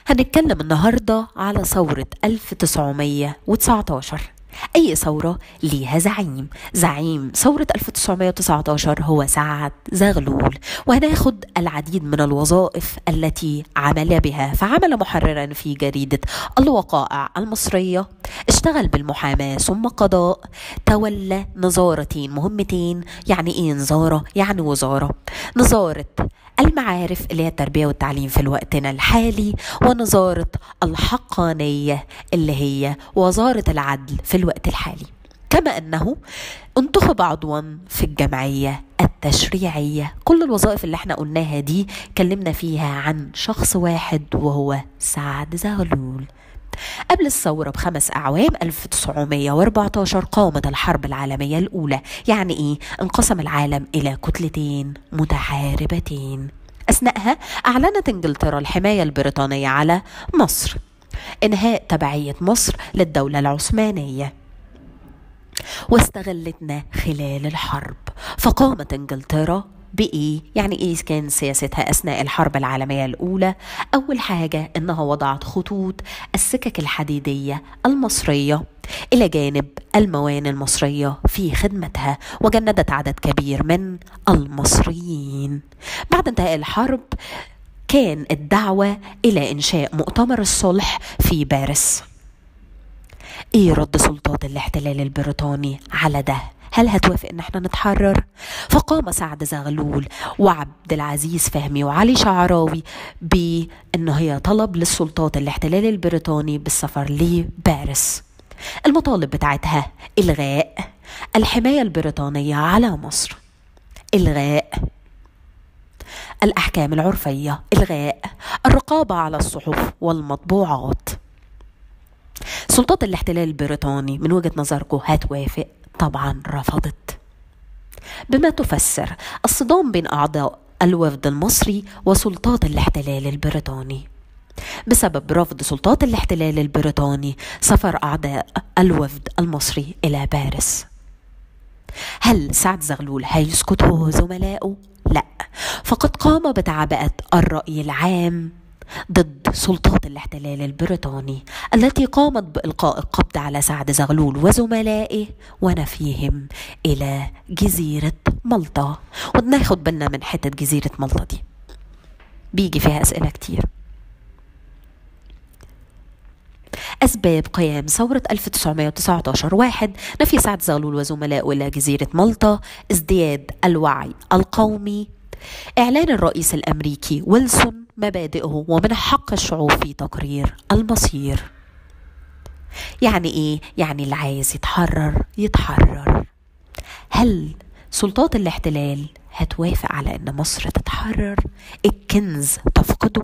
هنتكلم النهاردة على ثورة 1919. أي ثورة ليها زعيم ثورة 1919 هو سعد زغلول، وهناخد العديد من الوظائف التي عمل بها. فعمل محررا في جريدة الوقائع المصرية، اشتغل بالمحاماة ثم قضاء، تولى نظارتين مهمتين. يعني ايه نظارة؟ يعني وزارة، نظارة المعارف اللي هي التربية والتعليم في وقتنا الحالي، ونظارة الحقانية اللي هي وزارة العدل في الوقت الحالي. كما أنه انتخب عضوا في الجمعية التشريعية. كل الوظائف اللي احنا قلناها دي كلمنا فيها عن شخص واحد وهو سعد زغلول. قبل الثورة ب5 أعوام 1914 قامت الحرب العالمية الأولى. يعني إيه؟ انقسم العالم إلى كتلتين متحاربتين. أثناءها أعلنت إنجلترا الحماية البريطانية على مصر، إنهاء تبعية مصر للدولة العثمانية، واستغلتنا خلال الحرب. فقامت إنجلترا بإيه؟ يعني إيه كان سياستها أثناء الحرب العالمية الأولى؟ أول حاجة إنها وضعت خطوط السكك الحديدية المصرية إلى جانب الموانئ المصرية في خدمتها، وجندت عدد كبير من المصريين. بعد انتهاء الحرب كان الدعوة إلى إنشاء مؤتمر الصلح في باريس. إيه رد سلطات الاحتلال البريطاني على ده؟ هل هتوافق ان احنا نتحرر؟ فقام سعد زغلول وعبد العزيز فهمي وعلي شعراوي بأنه هي طلب للسلطات الاحتلال البريطاني بالسفر لباريس. المطالب بتاعتها إلغاء الحماية البريطانية على مصر، إلغاء الأحكام العرفية، إلغاء الرقابة على الصحف والمطبوعات. سلطات الاحتلال البريطاني من وجهة نظركم هتوافق؟ طبعا رفضت. بما تفسر الصدام بين أعضاء الوفد المصري وسلطات الاحتلال البريطاني. بسبب رفض سلطات الاحتلال البريطاني سفر أعضاء الوفد المصري إلى باريس. هل سعد زغلول هيسكت هو وزملائه؟ لا، فقد قام بتعبئة الرأي العام ضد سلطات الاحتلال البريطاني التي قامت بإلقاء القبض على سعد زغلول وزملائه ونفيهم إلى جزيرة مالطا. وناخد بالنا من حتة جزيرة مالطا دي، بيجي فيها أسئلة كتير. أسباب قيام ثورة 1919: 1. نفي سعد زغلول وزملائه إلى جزيرة مالطا، ازدياد الوعي القومي، إعلان الرئيس الأمريكي ويلسون مبادئه ومن حق الشعوب في تقرير المصير. يعني إيه؟ يعني اللي عايز يتحرر يتحرر. هل سلطات الاحتلال هتوافق على أن مصر تتحرر؟ الكنز تفقده؟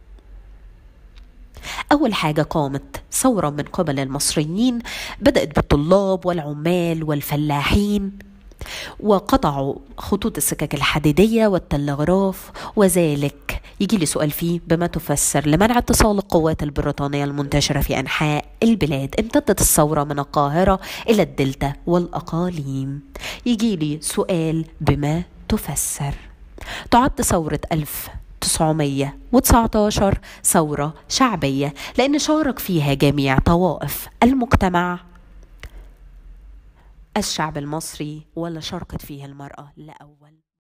أول حاجة قامت ثورة من قبل المصريين، بدأت بالطلاب والعمال والفلاحين، وقطعوا خطوط السكك الحديدية والتلغراف. وذلك يجي لي سؤال فيه: بما تفسر لمنع اتصال القوات البريطانية المنتشرة في أنحاء البلاد. امتدت الثورة من القاهرة إلى الدلتا والأقاليم. يجي لي سؤال: بما تفسر. تعد ثورة 1919 ثورة شعبية لأن شارك فيها جميع طوائف المجتمع. الشعب المصري ولا شاركت فيها المرأة؟ لا أول